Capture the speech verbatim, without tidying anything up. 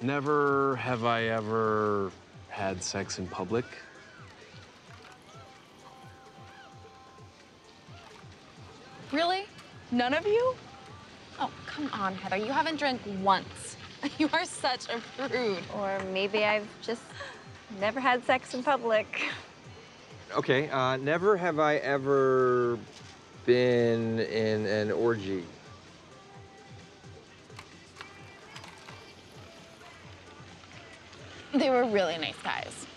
Never have I ever had sex in public. Really? None of you? Oh, come on, Heather. You haven't drank once. You are such a prude. Or maybe I've just never had sex in public. Okay, uh, never have I ever been in an orgy. They were really nice guys.